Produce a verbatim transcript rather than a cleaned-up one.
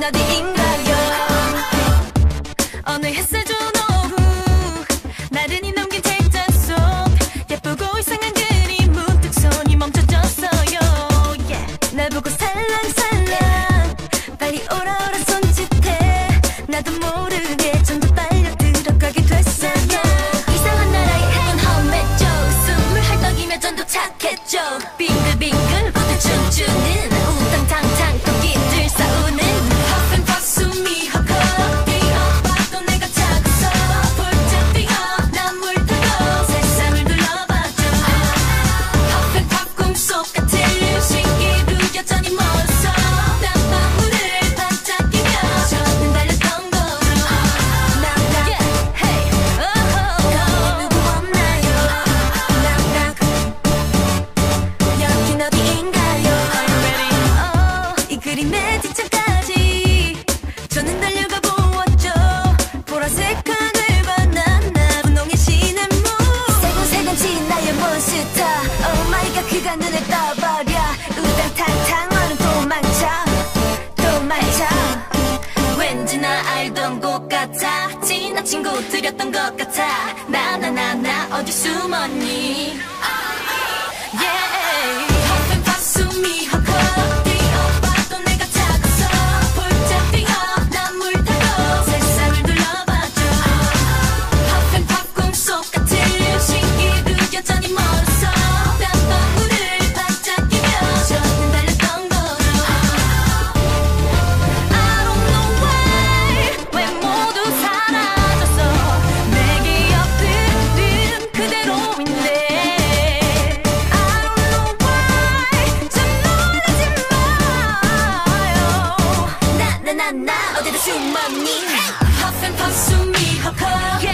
여긴 어디인가요? 어느 햇살 좋은 오후 나른히 넘긴 책장 속 예쁘고 이상한 그림 문득 손이 멈춰졌어요. yeah. 날 보고 살랑살랑 빨리 오라 오라 손짓해. 나도 모르게 좀 더 빨려 들어가게 됐어요. 이상한 나라에 행운 험했죠. 숨을 헐떡이며 전 도착했죠. 빙글빙글 꽃을 춤추는 우당탕탕 토끼들 싸우는 Huff and Puff 숨이 헉헉 뛰어봐도 내가 작아서 볼짝 뛰어 난 물 타고 세상을 둘러봤죠. Huff and Puff 꿈속 같은 신기루 여전히 멀었어. 땀방울을 반짝이며 저는 달렸던 거죠. 낙낙 hey oh 누구 없나요? 낙낙 여긴 어디인가요? 이 그림의 뒷장까지 저는 달려가 보았죠. 보라색 하늘과 나나 분홍의 시냇물 세곤세곤 친 나의 몬스터 Oh my god 그가 눈을 떠버려 우당탕탕 얼른 도망쳐 도망쳐. 왠지 나 알던 곳 같아. 친한 친구 들였던 것 같아. 나나나나 어디 숨었니? Yeah. Huff and Puff 숨이 헉헉 뛰어봐도 내가 작아서 볼짝 뛰어 난 물 타고 세상을 둘러봤죠. Huff and Puff 꿈속 같은 신기루 여전히 멀었어. 땀방울을 반짝이며 저는 달렸던 거죠. I don't know why 왜 모두 사라졌어. 내 기억들은 그대로인데 I don't know why 좀 놀라지 마요. 나나나나 어디다 숨었니? Huff and Puff 숨이 헉헉